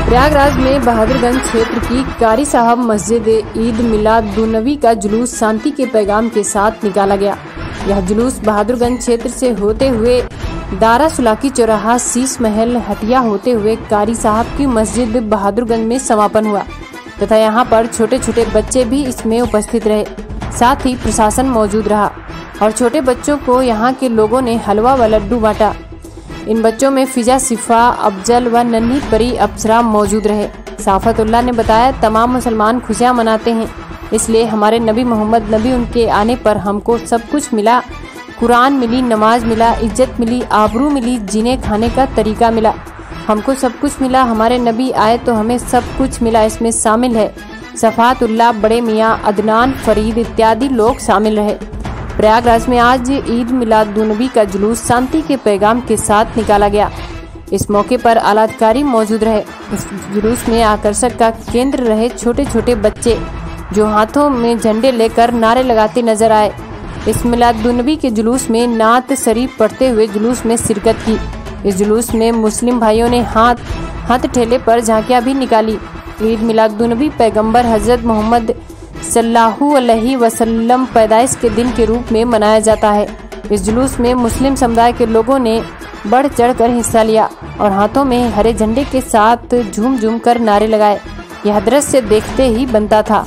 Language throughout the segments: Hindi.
प्रयागराज में बहादुरगंज क्षेत्र की कारी साहब मस्जिद ईद मिलादुन्नबी का जुलूस शांति के पैगाम के साथ निकाला गया। यह जुलूस बहादुरगंज क्षेत्र से होते हुए दारा सुलाकी चौराहा, शीश महल, हटिया होते हुए कारी साहब की मस्जिद बहादुरगंज में समापन हुआ तथा यहाँ पर छोटे छोटे बच्चे भी इसमें उपस्थित रहे। साथ ही प्रशासन मौजूद रहा और छोटे बच्चों को यहाँ के लोगों ने हलवा व लड्डू बांटा। इन बच्चों में फिजा, सिफा, अफजल व नन्ही परी अप्सरा मौजूद रहे। साफतुल्लाह ने बताया, तमाम मुसलमान खुशियाँ मनाते हैं, इसलिए हमारे नबी मोहम्मद नबी उनके आने पर हमको सब कुछ मिला। कुरान मिली, नमाज मिला, इज्जत मिली, आबरू मिली, जीने खाने का तरीका मिला। हमको सब कुछ मिला। हमारे नबी आए तो हमें सब कुछ मिला। इसमें शामिल है सफातुल्लाह, बड़े मियाँ, अदनान, फरीद इत्यादि लोग शामिल रहे। प्रयागराज में आज ईद मिलादुन्नबी का जुलूस शांति के पैगाम के साथ निकाला गया। इस मौके पर आला अधिकारी मौजूद रहे। इस जुलूस में आकर्षक का केंद्र रहे छोटे छोटे बच्चे, जो हाथों में झंडे लेकर नारे लगाते नजर आए। इस मिलादुन्नबी के जुलूस में नात शरीफ पढ़ते हुए जुलूस में शिरकत की। इस जुलूस में मुस्लिम भाइयों ने हाथ ठेले पर झांकियां भी निकाली। ईद मिलादुन्नबी पैगंबर हजरत मोहम्मद सल्लल्लाहु अलैहि वसल्लम पैदाइश के दिन के रूप में मनाया जाता है। इस जुलूस में मुस्लिम समुदाय के लोगों ने बढ़ चढ़कर हिस्सा लिया और हाथों में हरे झंडे के साथ झूम झूम कर नारे लगाए। यह दृश्य देखते ही बनता था।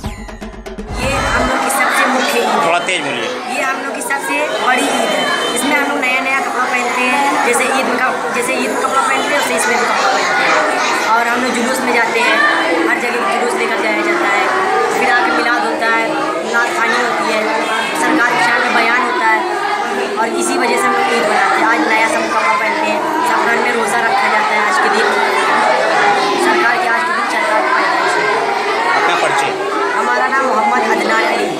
ये हम लोग की सबसे मुख्य ईद, थोड़ा तेज बोलिए। ये हम लोग की सबसे बड़ी ईद है। इसमें हम लोग नया नया कपड़ा पहनते हैं, जैसे ईद कपड़ा पहनते हैं, उसे इसमें कपड़ा पहनते हैं। और हम लोग जुलूस में जाते हैं, हर जगह जुलूस लेकर जाया जाता है। फिर आके मिलाद होता है, नात खानी होती है, सरकार के शान में बयान होता है और इसी वजह से हम लोग ईद मनाते हैं। आज नया सब कपड़ा पहनते हैं, सब घर में रोज़ा रखा जाता है। आज के दिन सरकार के सरकार का पैदाइश है। अपना परिचय? हमारा नाम मोहम्मद अदनान अली।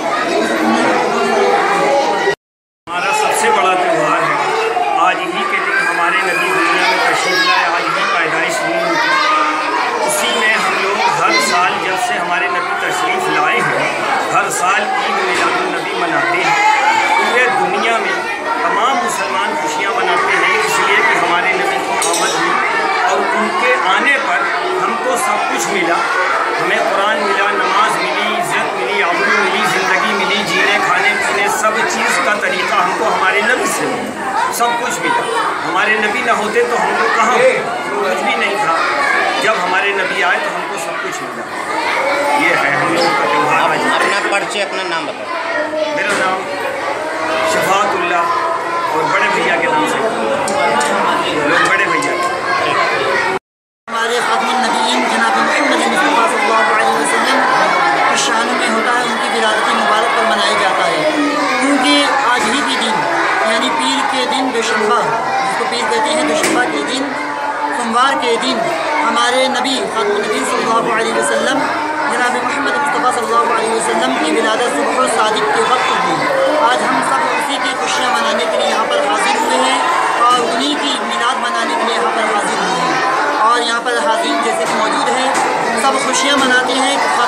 हमारा सबसे बड़ा त्यौहार है। आज ही के दिन हमारे नबी दुनिया में तशरीफ लाए, आज ही पैदाइश हुई उनकी। उसी में हम लोग हर साल, जब से हमारे नबी तशरीफ़ लाए हैं, हर साल ईद मिलादुन्नबी मनाते हैं। पूरे दुनिया में तमाम मुसलमान खुशियाँ मनाते हैं, इसलिए कि हमारे नबी की आमद हुई और उनके आने पर हमको सब कुछ मिला। हमें कुरान मिला, नमाज मिली, इज़्ज़त मिली, आबरू मिली, ज़िंदगी मिली, जीने खाने पीने सब चीज़ का तरीक़ा हमको हमारे नबी से सब कुछ मिला। हमारे नबी न होते तो हम लोग कहाँ, कुछ भी नहीं था। जब हमारे नबी आए तो हमको सब कुछ मिला। ये है हम लोगों का त्यौहार। अपना परिचय, अपना नाम बताओ। मेरा नाम सफातुल्लाह और बड़े भैया के नाम से लोग बड़े भैया। हमारे खातमुन नबीयीन जनाब मोहम्मद मुस्तफ़ा सल्लल्लाहु अलैहि वसल्लम की शान में होता है, उनकी विरादत मुबारक पर मनाया जाता है। क्योंकि आज ही के दिन यानी पीर के दिन, दुशंबा जिसको पीर कहते हैं, दुशंबा के दिन, सोमवार के दिन हमारे नबी खातमुन नबी सल्लल्लाहु अलैहि वसल्लम जनाब मोहम्मद मुस्तफ़ा सल्लल्लाहु अलैहि वसल्लम की विलादत सुबह सादिक के वक्त हुई। आज हम सब उसी की खुशियाँ मनाने के लिए यहाँ पर हाजिर हुए हैं और उन्हीं की मिलाद मनाने के लिए यहाँ पर हाजिर हुए हैं। और यहाँ पर हाजिर जैसे कि मौजूद है, सब खुशियाँ मनाते हैं।